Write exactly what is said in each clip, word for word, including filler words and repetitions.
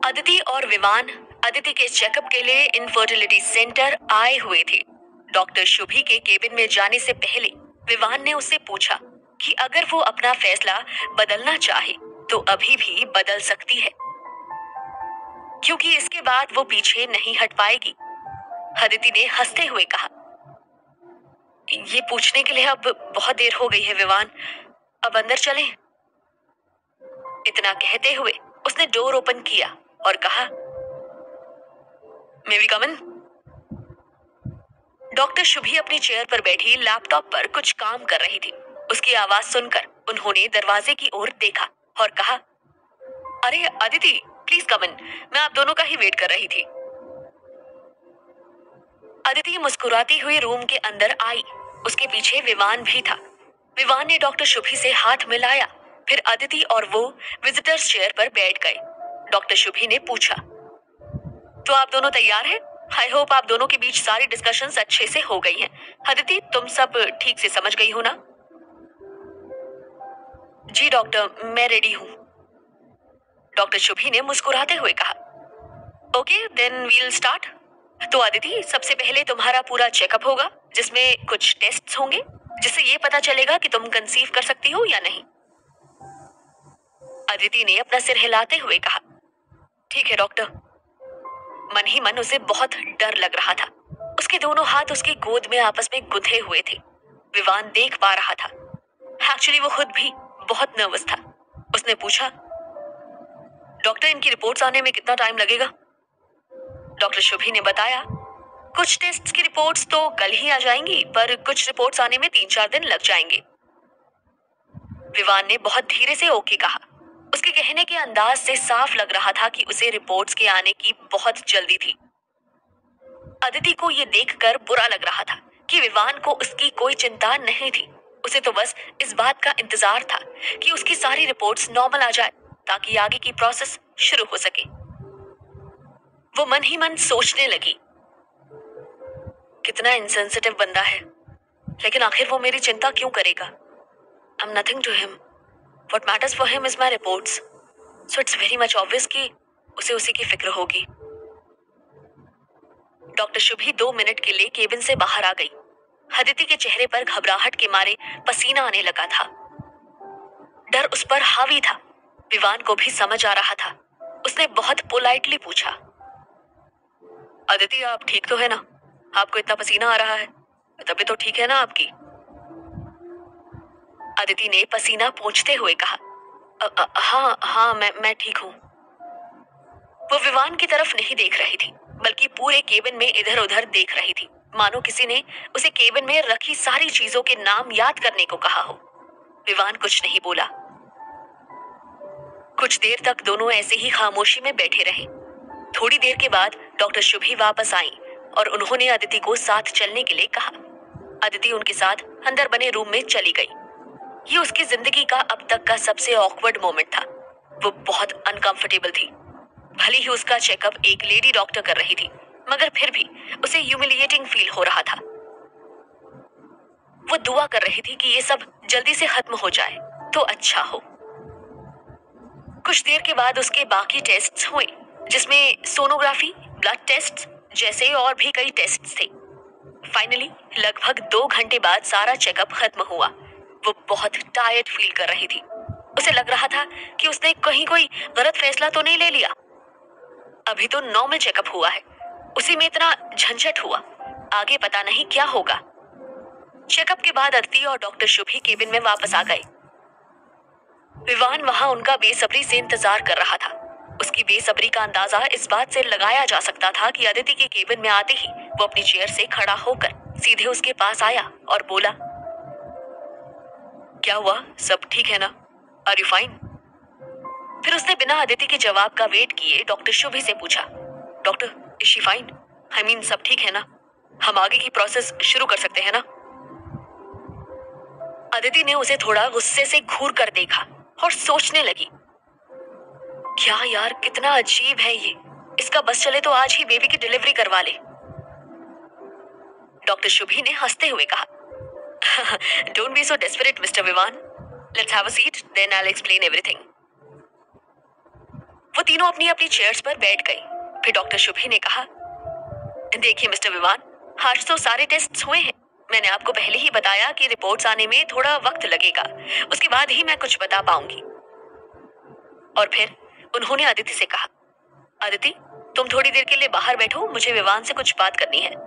अदिति और विवान अदिति के चेकअप के लिए इनफर्टिलिटी सेंटर आए हुए थे। डॉक्टर शुभी के केबिन में जाने से पहले विवान ने उससे पूछा कि अगर वो अपना फैसला बदलना चाहे तो अभी भी बदल सकती है, क्योंकि इसके बाद वो पीछे नहीं हट पाएगी। अदिति ने हंसते हुए कहा, ये पूछने के लिए अब बहुत देर हो गई है विवान, अब अंदर चलें। इतना कहते हुए उसने डोर ओपन किया और कहा, मे we come in? Doctor Shubhi अपनी चेयर पर बैठी लैपटॉप पर कुछ काम कर रही थी। उसकी आवाज सुनकर उन्होंने दरवाजे की ओर देखा और कहा, अरे अदिति, प्लीज कम इन, मैं आप दोनों का ही वेट कर रही थी। अदिति मुस्कुराती हुई रूम के अंदर आई। उसके पीछे विवान भी था। विवान ने डॉक्टर शुभी से हाथ मिलाया, फिर अदिति और वो विजिटर्स चेयर पर बैठ गए। डॉक्टर शुभी ने पूछा, तो आप दोनों तैयार हैं? आई होप आप दोनों के बीच सारी डिस्कशंस अच्छे से हो गई हैं। अदिति, तुम सब ठीक से समझ गई हो ना? जी डॉक्टर, मैं रेडी हूँ। डॉक्टर शुभी ने मुस्कुराते हुए कहा, ओके देन वील स्टार्ट। तो अदिति, सबसे पहले तुम्हारा पूरा चेकअप होगा, जिसमें कुछ टेस्ट्स होंगे, जिससे ये पता चलेगा कि तुम कंसीव कर सकती हो या नहीं। अदिति ने अपना सिर हिलाते हुए कहा, ठीक है डॉक्टर। मन ही मन उसे बहुत डर लग रहा था। उसके दोनों हाथ उसकी गोद में आपस में गुंथे हुए थे। विवान देख पा रहा था। एक्चुअली वो खुद भी बहुत नर्वस था। उसने पूछा, डॉक्टर, इनकी रिपोर्ट्स आने में कितना टाइम लगेगा? डॉक्टर शुभी ने बताया, कुछ टेस्ट्स की रिपोर्ट्स तो कल ही आ जाएंगी, पर कुछ रिपोर्ट्स आने में तीन चार दिन लग जाएंगे। विवान ने बहुत धीरे से ओके कहा। उसके कहने के अंदाज से साफ लग रहा था कि उसे रिपोर्ट्स के आने की बहुत जल्दी थी। अदिति को यह देखकर बुरा लग रहा था कि विवान को उसकी कोई चिंता नहीं थी। उसे तो बस इस बात का इंतजार था कि उसकी सारी रिपोर्ट्स नॉर्मल आ जाए, ताकि आगे की प्रोसेस शुरू हो सके। वो मन ही मन सोचने लगी, कितना इनसेंसिटिव बंदा है, लेकिन आखिर वो मेरी चिंता क्यों करेगा? I am nothing to him. What matters for him is my reports. So it's very much obvious कि उसे उसी की फिक्र होगी। डॉक्टर शुभी दो मिनट के लिए केबिन से बाहर आ गई। अदिति के चेहरे पर घबराहट के मारे पसीना आने लगा था। डर उस पर हावी था। विवान को भी समझ आ रहा था। उसने बहुत पोलाइटली पूछा, अदिति, आप ठीक तो है ना? आपको इतना पसीना आ रहा है, तबीयत तो ठीक है ना आपकी? अदिति ने पसीना पोंछते हुए कहा, अ, अ, हाँ हाँ मैं मैं ठीक हूँ। वो विवान की तरफ नहीं देख रही थी, बल्कि पूरे केबिन में इधर उधर देख रही थी, मानो किसी ने उसे केबिन में रखी सारी चीजों के नाम याद करने को कहा हो। विवान कुछ नहीं बोला। कुछ देर तक दोनों ऐसे ही खामोशी में बैठे रहे। थोड़ी देर के बाद डॉक्टर शुभी वापस आई और उन्होंने अदिति को साथ चलने के लिए कहा। अदिति उनके साथ अंदर बने रूम में चली गई। ये उसकी जिंदगी का अब तक का सबसे ऑकवर्ड मोमेंट था। वो बहुत अनकंफर्टेबल थी। भले ही उसका चेकअप एक लेडी डॉक्टर कर रही थी, मगर फिर भी उसे ह्यूमिलिएटिंग फील हो रहा था। वो दुआ कर रही थी कि ये सब जल्दी से खत्म हो जाए तो अच्छा हो। कुछ देर के बाद उसके बाकी टेस्ट्स हुए, जिसमें सोनोग्राफी, ब्लड टेस्ट जैसे और भी कई टेस्ट्स थे। फाइनली लगभग दो घंटे बाद सारा चेकअप खत्म हुआ। वो बहुत टायर्ड फील कर रही थी। उसे लग रहा था कि उसने कहीं कोई गलत फैसला तो नहीं ले लिया। अभी तो नॉर्मल चेकअप हुआ है, उसी में इतना झंझट हुआ, आगे पता नहीं क्या होगा। चेकअप के बाद अदिति और डॉक्टर शुभी केबिन में वापस आ गए। विवान वहां उनका बेसब्री से इंतजार कर रहा था। उसकी बेसब्री का अंदाजा इस बात से लगाया जा सकता था कि अदिति के केबिन में आते ही वो अपनी चेयर से खड़ा होकर सीधे उसके पास आया और बोला, क्या हुआ, सब ठीक है ना? Are you fine? फिर उसने बिना अदिति के जवाब का वेट किए डॉक्टर शुभी से पूछा, doctor, is she fine? I mean सब ठीक है ना? हम आगे की प्रोसेस शुरू कर सकते हैं ना? अदिति ने उसे थोड़ा गुस्से से घूर कर देखा और सोचने लगी, क्या यार, कितना अजीब है ये। इसका बस चले तो आज ही बेबी की डिलीवरी करवा ले। डॉक्टर शुभी ने हंसते हुए कहा, don't be so desperate mister Vivan, let's have a seat, then I will explain everything. वो वो तीनों अपनी अपनी चेयर्स पर बैठ गई। फिर डॉक्टर शुभी ने कहा, देखिए मिस्टर विवान, आज तो सारे टेस्ट हुए हैं। मैंने आपको पहले ही बताया कि रिपोर्ट्स आने में थोड़ा वक्त लगेगा, उसके बाद ही मैं कुछ बता पाऊंगी। और फिर उन्होंने अदिति से कहा, अदिति तुम थोड़ी देर के लिए बाहर बैठो, मुझे विवान से कुछ बात करनी है।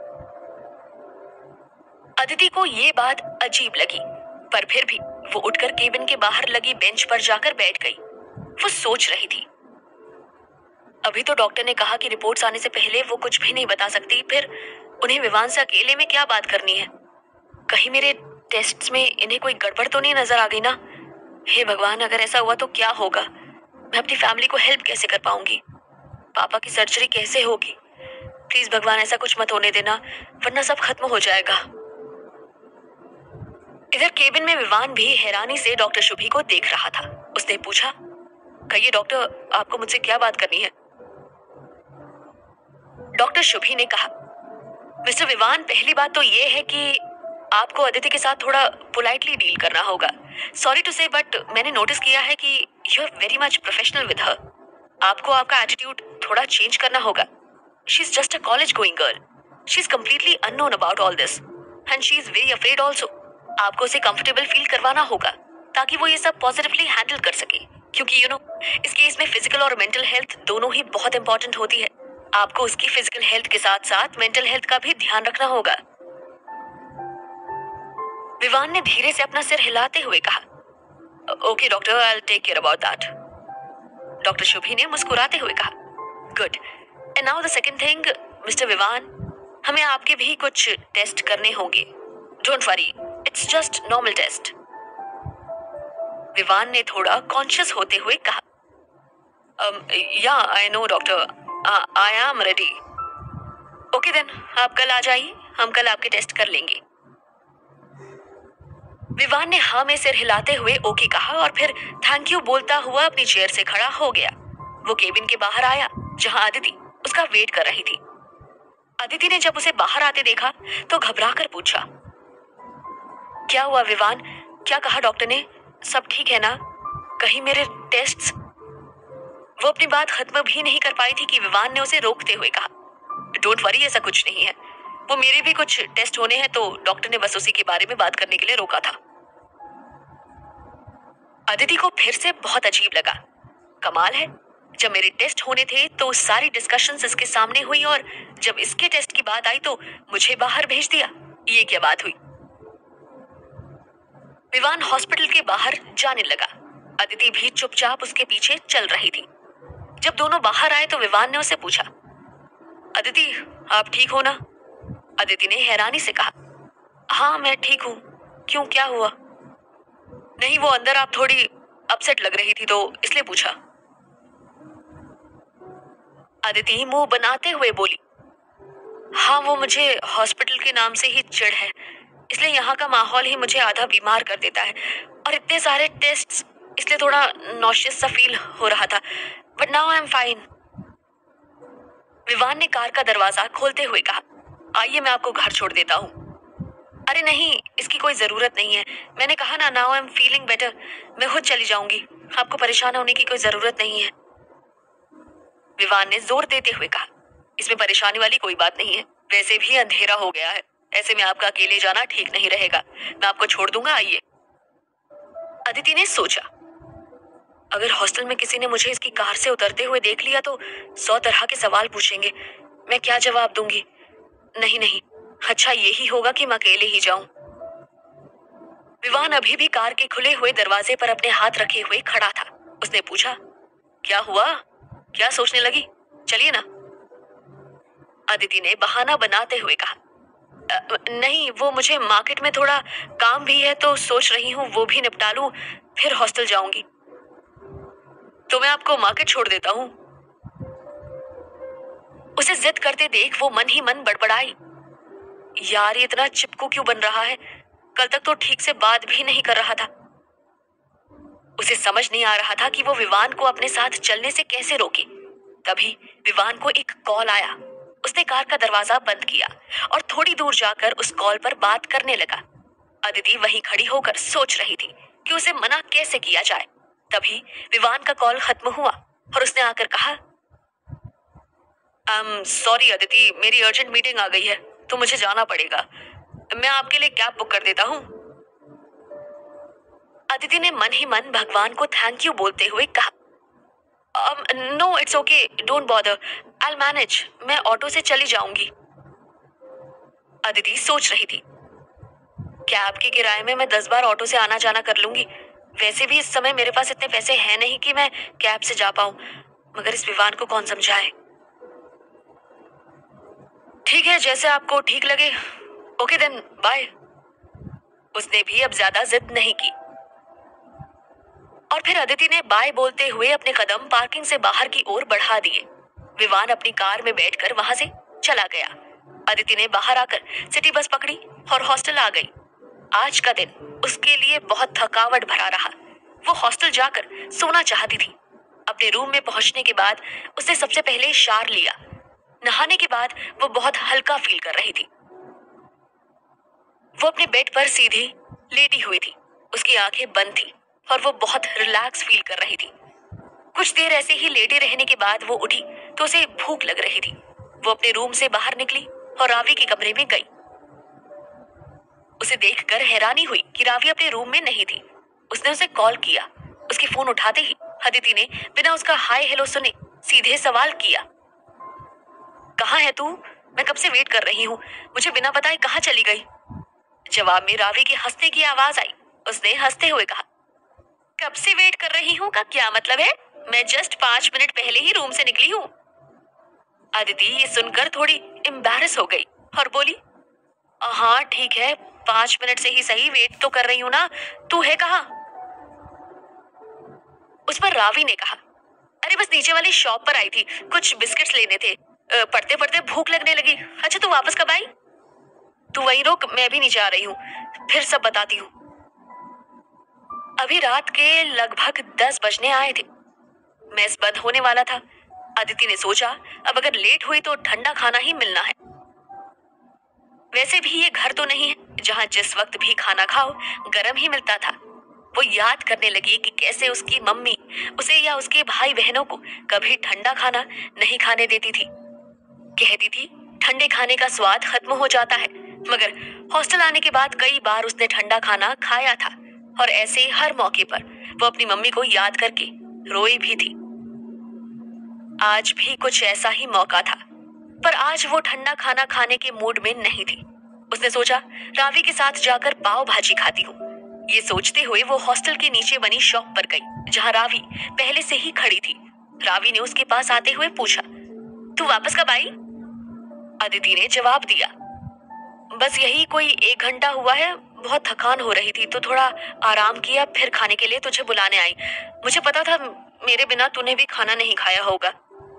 अदिति को ये बात अजीब लगी, पर फिर भी वो उठकर केबिन के बाहर लगी बेंच पर जाकर बैठ गई। वो सोच रही थी, अभी तो डॉक्टर ने कहा कि रिपोर्ट्स आने से पहले वो कुछ भी नहीं बता सकती, फिर उन्हें विवान से अकेले में क्या बात करनी है? कहीं मेरे टेस्ट्स में इन्हें कोई गड़बड़ तो नहीं नजर आ गई ना? हे भगवान, अगर ऐसा हुआ तो क्या होगा? मैं अपनी फैमिली को हेल्प कैसे कर पाऊंगी? पापा की सर्जरी कैसे होगी? प्लीज भगवान ऐसा कुछ मत होने देना, वरना सब खत्म हो जाएगा। इधर केबिन में विवान भी हैरानी से डॉक्टर शुभी को देख रहा था। उसने पूछा, कहिए डॉक्टर, आपको मुझसे क्या बात करनी है? डॉक्टर शुभी ने कहा, मिस्टर विवान, पहली बात तो ये है कि आपको अदिति के साथ थोड़ा पोलाइटली डील करना होगा। सॉरी टू से, बट मैंने नोटिस किया है कि you are very much professional with her. आपको आपका एटीट्यूड थोड़ा चेंज करना होगा। She is just a college going girl. She is completely unknown about all this and she is very afraid also. आपको उसे कंफर्टेबल फील करवाना होगा ताकि वो ये सब पॉजिटिवली हैंडल कर सके, क्योंकि यू नो इस केस में फिजिकल और मेंटल हेल्थ दोनों ही बहुत इंपॉर्टेंट होती है। आपको उसकी फिजिकल हेल्थ के साथ साथ मेंटल हेल्थ का भी ध्यान रखना होगा। विवान ने धीरे से अपना सिर हिलाते हुए कहा, okay doctor, I will take care about that. Doctor Shubhi ने मुस्कुराते हुए कहा, good. And now the second thing, mister Vivan, हमें आपके भी कुछ टेस्ट करने होंगे। Don't worry, it's just normal test. Vivan ने थोड़ा कॉन्शियस होते हुए कहा, yeah I know doctor, I am ready. Okay then, आप कल आ जाइए, हम कल आपके टेस्ट कर लेंगे। विवान ने हाँ में सिर हिलाते हुए ओके कहा और फिर थैंक यू बोलता हुआ अपनी चेयर से खड़ा हो गया। वो केबिन के बाहर आया जहां अदिति उसका वेट कर रही थी। अदिति ने जब उसे बाहर आते देखा तो घबराकर पूछा, क्या हुआ विवान? क्या कहा डॉक्टर ने? सब ठीक है ना? कहीं मेरे टेस्ट्स? वो अपनी बात खत्म भी नहीं कर पाई थी कि विवान ने उसे रोकते हुए कहा, डोंट वरी, ऐसा कुछ नहीं है। वो मेरे भी कुछ टेस्ट होने हैं, तो डॉक्टर ने बस उसी के बारे में बात करने के लिए रोका था। अदिति को फिर से बहुत अजीब लगा। कमाल है, जब मेरे टेस्ट होने थे तो सारी डिस्कशंस इसके सामने हुई और जब इसके टेस्ट की बात आई तो मुझे बाहर भेज दिया। ये क्या बात हुई? विवान हॉस्पिटल के बाहर जाने लगा। अदिति भी चुपचाप उसके पीछे चल रही थी। जब दोनों बाहर आए तो विवान ने उसे पूछा, अदिति आप ठीक हो ना? अदिति ने हैरानी से कहा, हाँ मैं ठीक हूँ। क्यों, क्या हुआ? नहीं, वो अंदर आप थोड़ी अपसेट लग रही थी तो इसलिए पूछा। अदिति मुंह बनाते हुए बोली, हाँ वो मुझे हॉस्पिटल के नाम से ही चिढ़ है, इसलिए यहाँ का माहौल ही मुझे आधा बीमार कर देता है और इतने सारे टेस्ट्स, इसलिए थोड़ा नॉशियस सा फील हो रहा था, but now I am fine. Vivan ने कार का दरवाजा खोलते हुए कहा, आइए मैं आपको घर छोड़ देता हूँ। अरे नहीं, इसकी कोई जरूरत नहीं है। मैंने कहा ना, now I am feeling better, मैं खुद चली जाऊंगी। आपको परेशान होने की कोई जरूरत नहीं है। विवान ने जोर देते हुए कहा, इसमें परेशानी वाली कोई बात नहीं है, वैसे भी अंधेरा हो गया है, ऐसे में आपका अकेले जाना ठीक नहीं रहेगा। मैं आपको छोड़ दूंगा, आइए। अदिति ने सोचा, अगर हॉस्टल में किसी ने मुझे इसकी कार से उतरते हुए देख लिया तो सौ तरह के सवाल पूछेंगे, मैं क्या जवाब दूंगी? नहीं नहीं, अच्छा यही होगा कि मैं अकेले ही जाऊं। विवान अभी भी कार के खुले हुए दरवाजे पर अपने हाथ रखे हुए खड़ा था। उसने पूछा, क्या हुआ? क्या सोचने लगी? चलिए ना। अदिति ने बहाना बनाते हुए कहा, नहीं, वो मुझे मार्केट में थोड़ा काम भी है तो सोच रही हूँ वो भी निपटा लूं, फिर हॉस्टल जाऊंगी। तो मैं आपको मार्केट छोड़ देता हूँ। उसे जिद करते देख वो मन ही मन बड़बड़ाई, यार ये इतना चिपकू क्यों बन रहा है? कल तक तो ठीक से बात भी नहीं कर रहा था। उसे समझ नहीं आ रहा था कि वो विवान को अपने साथ चलने से कैसे रोके। तभी विवान को एक कॉल आया। उसने कार का दरवाजा बंद किया और थोड़ी दूर जाकर उस कॉल पर बात करने लगा। अदिति वहीं खड़ी होकर सोच रही थी कि उसे मना कैसे किया जाए। तभी विवान का कॉल खत्म हुआ और उसने आकर कहा, um, सॉरी अदिति, मेरी अर्जेंट मीटिंग आ गई है तो मुझे जाना पड़ेगा। मैं आपके लिए कैब बुक कर देता हूँ। अदिति ने मन ही मन भगवान को थैंक यू बोलते हुए कहा, no it's okay, don't bother, I will manage, मैं ऑटो से चली जाऊंगी। अदिति सोच रही थी, कैब के किराए में मैं दस बार ऑटो से आना जाना कर लूंगी। वैसे भी इस समय मेरे पास इतने पैसे हैं नहीं कि मैं कैब से जा पाऊं, मगर इस विवान को कौन समझाए। ठीक है, जैसे आपको ठीक लगे। Okay then, bye. उसने भी अब ज्यादा जिद नहीं की और फिर अदिति ने बाय बोलते हुए अपने कदम पार्किंग से बाहर की ओर बढ़ा दिए। विवान अपनी कार में बैठकर वहां से चला गया। अदिति ने बाहर आकर सिटी बस पकड़ी और हॉस्टल आ गई। आज का दिन उसके लिए बहुत थकावट भरा रहा। वो हॉस्टल जाकर सोना चाहती थी। अपने रूम में पहुंचने के बाद उसने सबसे पहले शावर लिया। नहाने के बाद वो बहुत हल्का फील कर रही थी। वो अपने बेड पर सीधी लेटी हुई थी। उसकी आंखें बंद थी और वो बहुत रिलैक्स फील कर रही थी। कुछ देर ऐसे ही लेटे रहने के बाद वो उठी तो उसे भूख लग रही थी। वो अपने रूम से बाहर निकली और रावी के कमरे में गई। उसे देखकर हैरानी हुई कि रावी अपने रूम में नहीं थी। उसने उसे कॉल किया। उसकी फोन उठाते ही अदिति ने बिना उसका हाय हेलो सुने सीधे सवाल किया, कहाँ है तू? मैं कब से वेट कर रही हूँ, मुझे बिना बताए कहाँ चली गई? जवाब में रावी के हंसने की आवाज आई। उसने हंसते हुए कहा, कब से वेट कर रही हूँ का क्या मतलब है? मैं जस्ट पांच मिनट पहले ही रूम से निकली हूँ। अदिति ये सुनकर थोड़ी एम्बैरेस हो गई और बोली, हाँ ठीक है, पांच मिनट से ही सही, वेट तो कर रही हूँ ना, तू है कहाँ? उस पर रावी ने कहा, अरे बस नीचे वाली शॉप पर आई थी, कुछ बिस्किट्स लेने थे, पढ़ते पढ़ते भूख लगने लगी। अच्छा तू वापस कब आई? तू वहीं रुक, मैं भी नीचे आ रही हूँ, फिर सब बताती हूँ। अभी रात के लगभग दस बजने आए थे। मेस बंद होने वाला था। अदिति ने सोचा अब अगर लेट हुई तो ठंडा खाना ही मिलना है। वैसे भी ये घर तो नहीं है जहाँ जिस वक्त भी खाना खाओ गरम ही मिलता था। वो याद करने लगी कि कैसे उसकी मम्मी उसे या उसके भाई बहनों को कभी ठंडा खाना नहीं खाने देती थी। कहती थी ठंडे खाने का स्वाद खत्म हो जाता है, मगर हॉस्टल आने के बाद कई बार उसने ठंडा खाना खाया था और ऐसे हर मौके पर वो अपनी मम्मी को याद करके रोई भी थी। आज भी कुछ ऐसा ही मौका था, पर आज वो ठंडा खाना खाने के मूड में नहीं थी। उसने सोचा रावी के साथ जाकर पाव भाजी खाती हूँ। ये सोचते हुए वो हॉस्टल के नीचे बनी शॉप पर गई जहाँ रावी पहले से ही खड़ी थी। रावी ने उसके पास आते हुए पूछा, तू वापस कब आई? अदिति ने जवाब दिया, बस यही कोई एक घंटा हुआ है, बहुत थकान हो रही थी तो थोड़ा आराम किया, फिर खाने के लिए तुझे बुलाने आई। मुझे पता था मेरे बिना तूने भी खाना नहीं खाया होगा।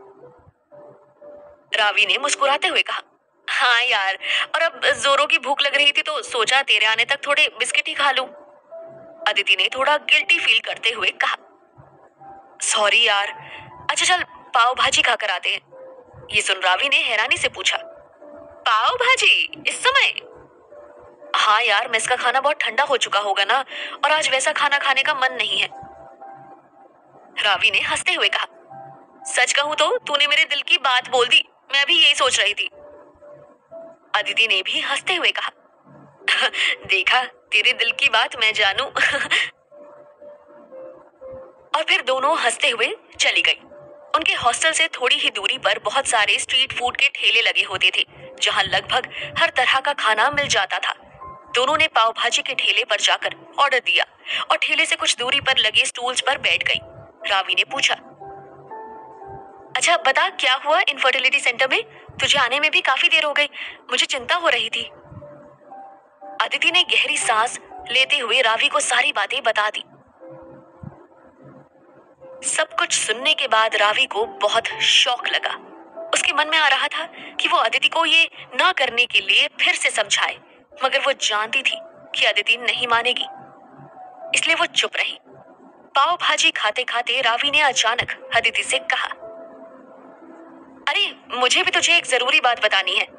रावी ने मुस्कुराते हुए कहा, हाँ यार, और अब जोरों की भूख लग रही थी तो सोचा तेरे आने तक थोड़े बिस्किट ही खा लूं। अदिति ने थोड़ा गिल्टी फील करते हुए कहा, सॉरी यार, अच्छा चल पाव भाजी खाकर आते हैं। ये सुन रावी ने हैरानी से पूछा, पाव भाजी इस समय? हाँ यार, मेस का खाना बहुत ठंडा हो चुका होगा ना, और आज वैसा खाना खाने का मन नहीं है। रावी ने हंसते हुए कहा, सच कहूं तो तूने मेरे दिल की बात बोल दी, मैं भी यही सोच रही थी। अदिति ने भी हंसते हुए कहा, देखा, तेरे दिल की बात मैं जानू। और फिर दोनों हंसते हुए चली गई। उनके हॉस्टल से थोड़ी ही दूरी पर बहुत सारे स्ट्रीट फूड के ठेले लगे होते थे जहां लगभग हर तरह का खाना मिल जाता था। दोनों ने पाव भाजी के ठेले पर जाकर ऑर्डर दिया और ठेले से कुछ दूरी पर लगे स्टूल्स पर बैठ गई। रावी ने पूछा, अच्छा बता क्या हुआ इनफर्टिलिटी सेंटर में? तुझे आने में भी काफी देर हो गई, मुझे चिंता हो रही थी। अदिति ने गहरी सांस लेते हुए रावी को सारी बातें बता दी। सब कुछ सुनने के बाद रावी को बहुत शौक लगा। उसके मन में आ रहा था कि वो अदिति को ये ना करने के लिए फिर से समझाए, मगर वो जानती थी कि अदिति नहीं मानेगी, इसलिए वो चुप रही। पाव भाजी खाते खाते रावी ने अचानक अदिति से कहा, अरे मुझे भी तुझे एक जरूरी बात बतानी है।